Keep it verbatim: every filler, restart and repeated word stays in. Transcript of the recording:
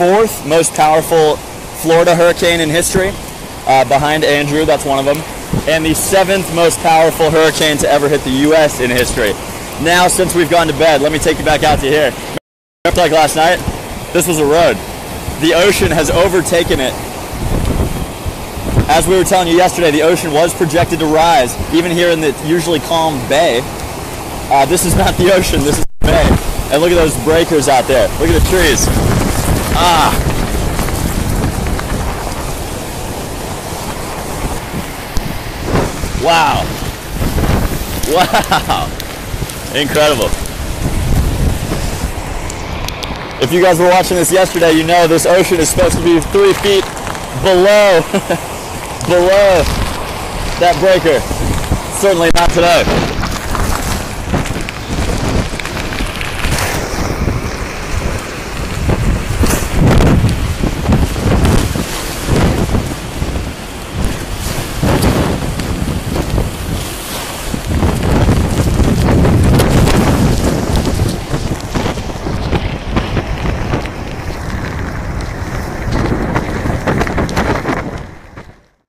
fourth most powerful Florida hurricane in history, uh, behind Andrew, that's one of them, and the seventh most powerful hurricane to ever hit the U S in history. Now, since we've gone to bed, let me take you back out to here. Remember, like last night, this was a road. The ocean has overtaken it. As we were telling you yesterday, the ocean was projected to rise, even here in the usually calm bay. Uh, this is not the ocean, this is the bay. And look at those breakers out there. Look at the trees. Ah. Wow. Wow. Incredible. If you guys were watching this yesterday, you know this ocean is supposed to be three feet below, below that breaker. Certainly not today.